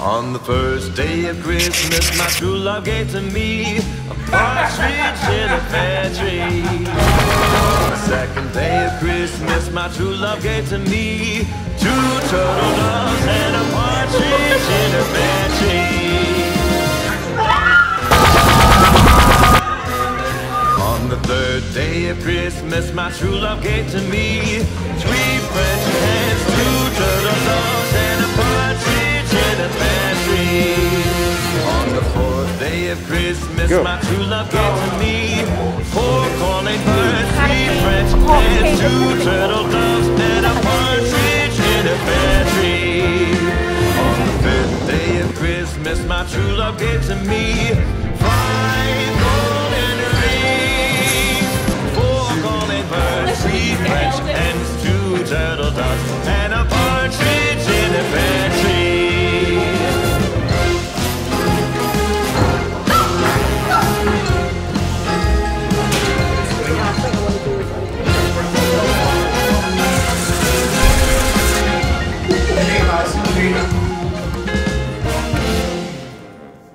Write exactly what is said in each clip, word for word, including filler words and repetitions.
On the first day of Christmas, my true love gave to me a partridge in a pear tree. On the second day of Christmas, my true love gave to me two turtle doves and a partridge in a pear tree. On the third day of Christmas, my true love gave to me three French hens, two turtle doves, and a partridge in a pear tree. On the fourth day of Christmas, Go. my true love gave to me four corn-laid birds, three French hens, two turtle doves, and a partridge in a pear tree. On the fifth day of Christmas, my true love gave to me five golden rings, four corn-laid birds, three French hens, two turtle doves, and a partridge in a pear tree.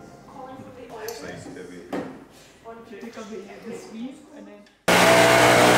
Take a video of this week and then